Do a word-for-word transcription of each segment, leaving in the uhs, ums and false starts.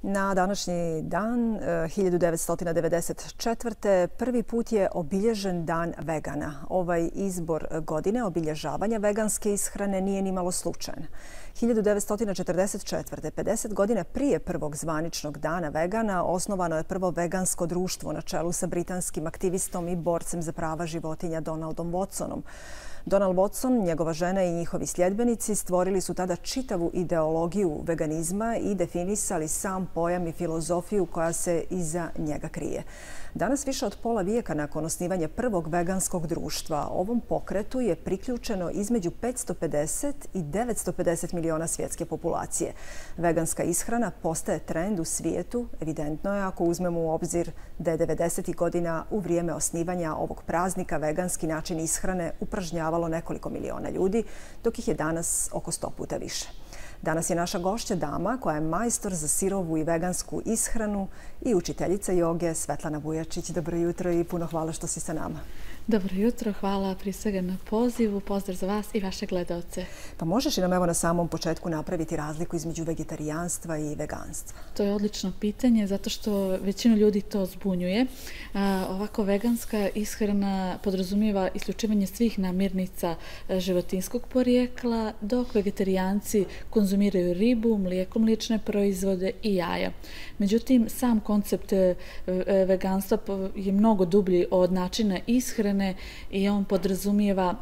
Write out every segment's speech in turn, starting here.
Na današnji dan, hiljadu devetsto devedeset četvrte. prvi put je obilježen Dan vegana. Ovaj izbor godine obilježavanja veganske ishrane nije nimalo slučajan. hiljadu devetsto četrdeset četvrte. pedeset godina prije prvog zvaničnog Dana vegana, osnovano je prvo vegansko društvo na čelu sa britanskim aktivistom i borcem za prava životinja Donaldom Watsonom. Donald Watson, njegova žena i njihovi sljedbenici stvorili su tada čitavu ideologiju veganizma i definisali sam pojam i filozofiju koja se iza njega krije. Danas, više od pola vijeka nakon osnivanja prvog veganskog društva, ovom pokretu je priključeno između petsto pedeset i devetsto pedeset miliona svjetske populacije. Veganska ishrana postaje trend u svijetu, evidentno je ako uzmemo u obzir da je devedesetih godina u vrijeme osnivanja ovog praznika veganski način ishrane upražnjavalo nekoliko miliona ljudi, dok ih je danas oko sto puta više. Danas je naša gošća dama koja je majstor za sirovu i vegansku ishranu i učiteljica joge Svetlana Vujačić. Dobro jutro i puno hvala što si sa nama. Dobro jutro, hvala prije svega na pozivu, pozdrav za vas i vaše gledalce. Pa možeš li nam evo na samom početku napraviti razliku između vegetarijanstva i veganstva? To je odlično pitanje zato što većinu ljudi to zbunjuje. A, ovako veganska ishrana podrazumijeva isključivanje svih namirnica životinjskog porijekla, dok vegetarijanci konzumiraju ribu, mlijeko, mliječne proizvode i jaja. Međutim, sam koncept veganstva je mnogo dublji od načina ishrane i on podrazumijeva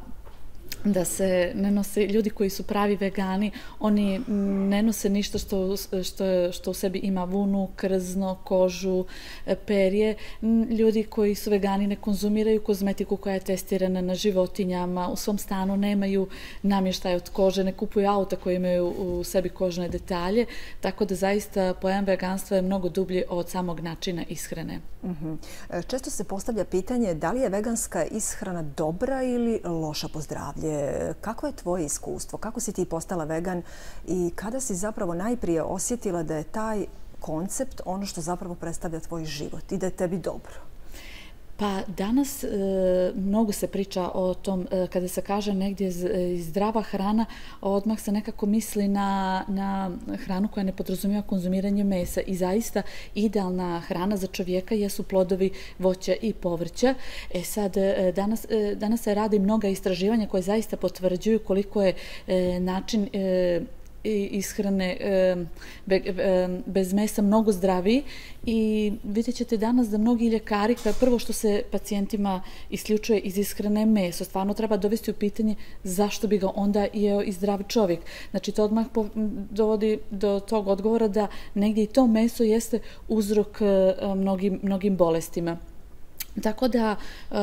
da se ne nose, ljudi koji su pravi vegani, oni ne nose ništa što, što, što u sebi ima vunu, krzno, kožu, perje. Ljudi koji su vegani ne konzumiraju kozmetiku koja je testirana na životinjama, u svom stanu nemaju namještaj od kože, ne kupuju auta koji imaju u sebi kožne detalje, tako da zaista pojam veganstva je mnogo dublji od samog načina ishrane. Uh-huh. Često se postavlja pitanje da li je veganska ishrana dobra ili loša po zdravlje. Kako je tvoje iskustvo? Kako si ti postala vegan i kada si zapravo najprije osjetila da je taj koncept ono što zapravo predstavlja tvoj život i da je tebi dobro? Pa danas e, mnogo se priča o tom, e, kada se kaže negdje z, zdrava hrana, odmah se nekako misli na, na hranu koja ne podrazumijeva konzumiranje mesa i zaista idealna hrana za čovjeka jesu plodovi, voća i povrća. E sad, e, danas, e, danas se radi mnoga istraživanja koje zaista potvrđuju koliko je e, način e, ishrane bez mesa mnogo zdraviji i vidjet ćete danas da mnogi ljekari, prvo što se pacijentima isključuje iz ishrane meso, stvarno treba dovesti u pitanje zašto bi ga onda jeo i zdrav čovjek. Znači to odmah dovodi do tog odgovora da negdje i to meso jeste uzrok mnogim, mnogim bolestima. Tako da uh,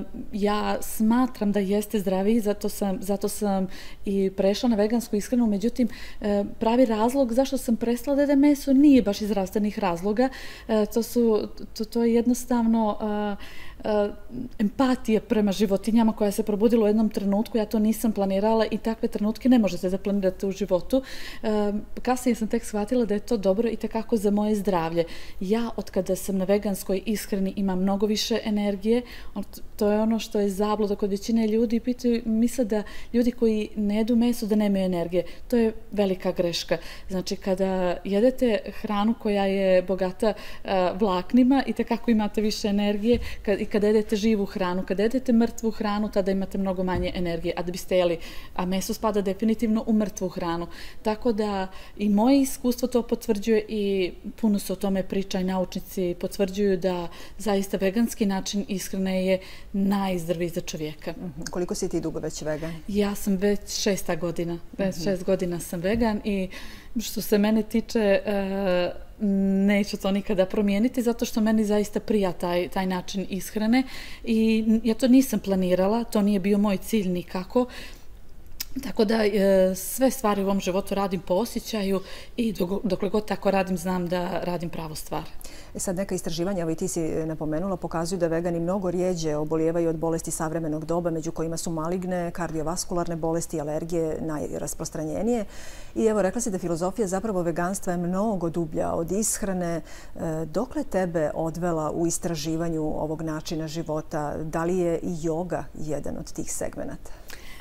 ja smatram da jeste zdraviji, zato sam, zato sam i prešla na vegansku ishranu. Međutim, uh, pravi razlog zašto sam prestala da jedem meso nije baš iz zdravstvenih razloga. Uh, to, su, to, to je jednostavno uh, Uh, empatija prema životinjama koja se probudila u jednom trenutku. Ja to nisam planirala i takve trenutke ne možete da planirate u životu. Uh, kasnije sam tek shvatila da je to dobro i tekako za moje zdravlje. Ja od kada sam na veganskoj ishrani imam mnogo više energije. To je ono što je zabluda kod većine ljudi. Pitaju, misle da ljudi koji ne jedu meso da nemaju energije. To je velika greška. Znači kada jedete hranu koja je bogata uh, vlaknima i tekako imate više energije. Kad, i kada jedete živu hranu, kada jedete mrtvu hranu, tada imate mnogo manje energije, a da biste jeli, a meso spada definitivno u mrtvu hranu. Tako da i moje iskustvo to potvrđuje i puno se o tome priča i naučnici potvrđuju da zaista veganski način ishrane je najzdraviji za čovjeka. Uh-huh. Koliko si ti dugo već vegan? Ja sam već šesta godina. Već uh-huh. šest godina sam vegan i što se mene tiče, uh, neću to nikada promijeniti zato što meni zaista prija taj, taj način ishrane i ja to nisam planirala, to nije bio moj cilj nikako. Tako da e, sve stvari u ovom životu radim po osjećaju i dok, dokle god tako radim znam da radim pravu stvar. E sad neka istraživanja, evo i ti si napomenula, pokazuju da vegani mnogo rijeđe obolijevaju od bolesti savremenog doba, među kojima su maligne, kardiovaskularne bolesti, alergije najrasprostranjenije. I evo rekla si da filozofija zapravo veganstva je mnogo dublja od ishrane. E, dokle tebe odvela u istraživanju ovog načina života? Da li je i joga jedan od tih segmenata?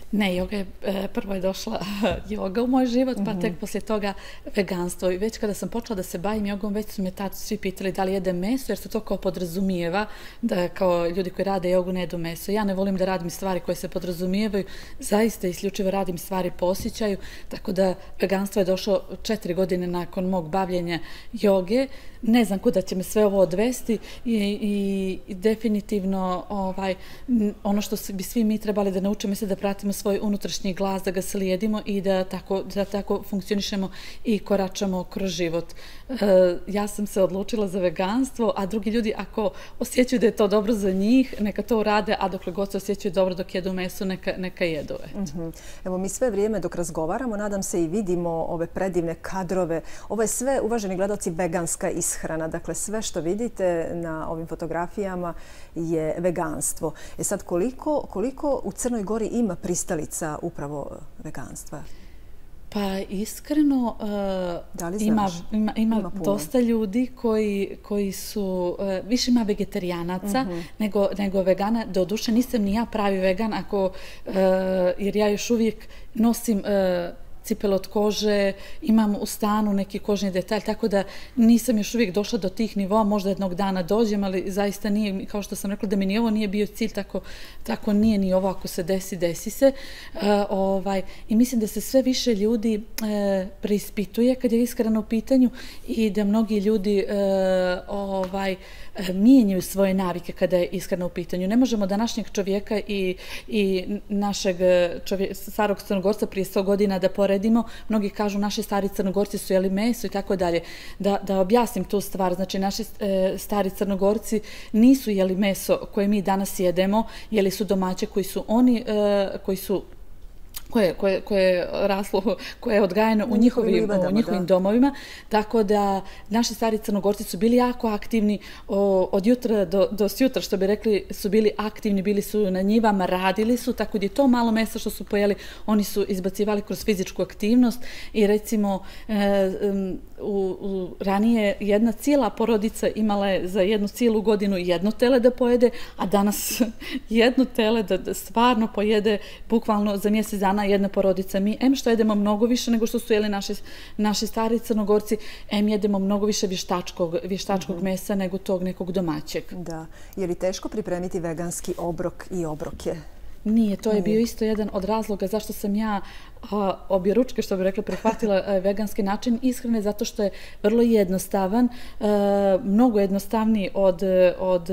Ne, joga je, prvo je došla joga u moj život, pa tek poslije toga veganstvo. I već kada sam počela da se bavim jogom, već su me tad svi pitali da li jedem meso, jer se to kao podrazumijeva, da kao ljudi koji rade jogu ne jedu meso. Ja ne volim da radim stvari koje se podrazumijevaju, zaista isključivo radim stvari po osjećaju, tako da veganstvo je došlo četiri godine nakon mog bavljenja joge. Ne znam kuda će me sve ovo odvesti i, i, i definitivno ovaj, ono što bi svi mi trebali da naučimo je da pratimo svoj unutrašnji glas, da ga slijedimo i da tako, da tako funkcionišemo i koračamo kroz život. E, ja sam se odlučila za veganstvo, a drugi ljudi ako osjećaju da je to dobro za njih, neka to urade, a dokle god se osjećaju dobro dok jedu meso, neka, neka jedu. Mm-hmm. Evo mi sve vrijeme dok razgovaramo, nadam se i vidimo ove predivne kadrove. Ovo je sve, uvaženi gledaoci, veganska ishrana. Dakle, sve što vidite na ovim fotografijama je veganstvo. E sad, koliko, koliko u Crnoj Gori ima pristalica upravo veganstva? Pa iskreno da li ima, znaš? ima, ima, ima dosta ljudi koji, koji su, više ima vegetarijanaca mm-hmm. nego, nego vegana. Doduše nisam ni ja pravi vegan ako, jer ja još uvijek nosim cipele od kože, imam u stanu neki kožni detalj, tako da nisam još uvijek došla do tih nivoa, možda jednog dana dođem, ali zaista nije, kao što sam rekla, da mi ni ovo nije bio cilj, tako, tako nije ni ovo, ako se desi, desi se. Uh, ovaj, I mislim da se sve više ljudi uh, preispituje kad je ishrana u pitanju i da mnogi ljudi uh, ovaj, mijenjaju svoje navike kada je ishrana u pitanju. Ne možemo današnjeg čovjeka i, i našeg čovjeka, starog Crnogorca prije sto godina da poredimo. Mnogi kažu naši stari Crnogorci su jeli meso i tako dalje. Da, da objasnim tu stvar. Znači, naši e, stari Crnogorci nisu jeli meso koje mi danas jedemo, jeli su domaće koji su oni, e, koji su koje, koje, koje je raslo, koje je odgajano u njihovim, livadama, u njihovim da. domovima. Tako da naši stari Crnogorci su bili jako aktivni o, od jutra do, do sjutra, što bi rekli, su bili aktivni, bili su na njivama, radili su, tako da je to malo mesa što su pojeli, oni su izbacivali kroz fizičku aktivnost i recimo e, u, u, ranije jedna cijela porodica imala je za jednu cijelu godinu jedno tele da pojede, a danas jedno tele da, da stvarno pojede bukvalno za mjesec dana jedna porodica. Mi, em što jedemo mnogo više nego što su jeli naši, naši stari Crnogorci, em jedemo mnogo više vještačkog, vještačkog mm-hmm. mesa nego tog nekog domaćeg. Da. Je li teško pripremiti veganski obrok i obroke? Nije, to je bio isto jedan od razloga zašto sam ja a, obje ručke, što bi rekla, prihvatila a, veganski način ishrane, zato što je vrlo jednostavan, a, mnogo jednostavniji od, od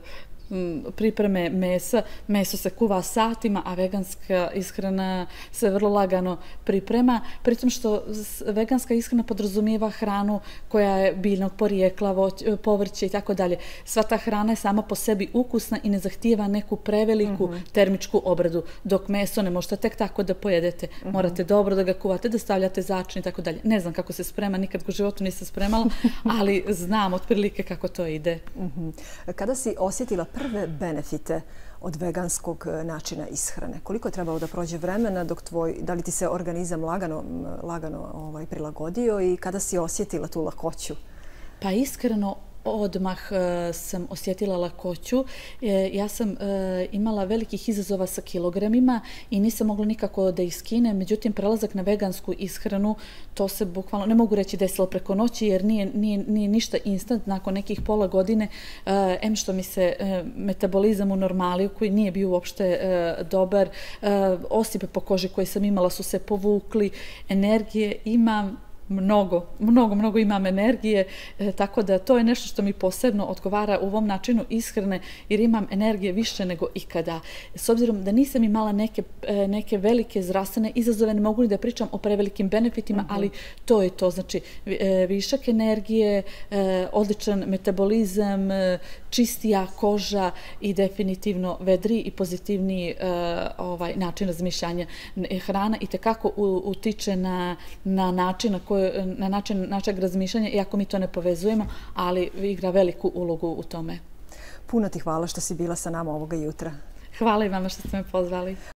pripreme mesa. Meso se kuva satima, a veganska ishrana se vrlo lagano priprema. Pritom što veganska ishrana podrazumijeva hranu koja je biljnog porijekla, povrće i tako dalje. Sva ta hrana je sama po sebi ukusna i ne zahtijeva neku preveliku mm-hmm. termičku obradu, dok meso ne možete tek tako da pojedete. Mm-hmm. Morate dobro da ga kuvate, da stavljate začin i tako dalje. Ne znam kako se sprema, nikad u životu nisam spremala, ali znam otprilike kako to ide. Mm-hmm. Kada si osjetila prve benefite od veganskog načina ishrane? Koliko je trebalo da prođe vremena dok tvoj, da li ti se organizam lagano, lagano ovaj, prilagodio i kada si osjetila tu lakoću? Pa iskreno, odmah uh, sam osjetila lakoću. E, ja sam uh, imala velikih izazova sa kilogramima i nisam mogla nikako da ih skinem. Međutim, prelazak na vegansku ishranu, to se bukvalno, ne mogu reći desilo preko noći, jer nije, nije, nije ništa instant. Nakon nekih pola godine, uh, em što mi se uh, metabolizam u normali, koji nije bio uopšte uh, dobar, uh, osipe po koži koje sam imala su se povukli, energije imam, Mnogo, mnogo, mnogo imam energije, e, tako da to je nešto što mi posebno odgovara u ovom načinu ishrane, jer imam energije više nego ikada. S obzirom da nisam imala neke, e, neke velike zdravstvene izazove, ne mogu ni da pričam o prevelikim benefitima, mm-hmm. ali to je to. Znači, e, višak energije, e, odličan metabolizam, e, čistija koža i definitivno vedri i pozitivniji e, ovaj, način razmišljanja. Hrana i tekako utiče na, na način na koji na način našeg razmišljanja, iako mi to ne povezujemo, ali igra veliku ulogu u tome. Puno ti hvala što si bila sa nama ovoga jutra. Hvala i vama što ste me pozvali.